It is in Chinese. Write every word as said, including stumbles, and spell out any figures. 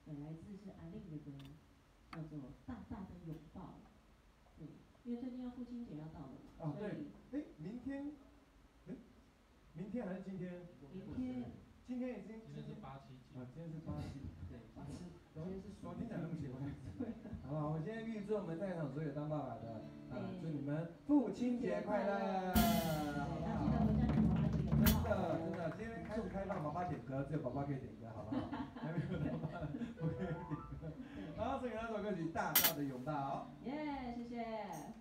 对，来自是阿令的歌，叫做《大大的拥抱》。对，因为最近要父亲节要到了嘛。 哦，对，哎，明天，哎，明天还是今天？ 明天。 今天已经。 今天是八七七。 啊，今天是八七。 对，八七。今天是昨天讲那么奇怪。好了，我现在预祝我们在场所有当爸爸的，啊，祝你们父亲节快乐！好不好？ 要记得回家给妈妈点歌。 真的真的，今天开始开放爸爸点歌，只有爸爸可以点歌，好不好？还没有爸爸不可以点歌。好，送给那首歌曲《大大的拥抱》。 耶，谢谢。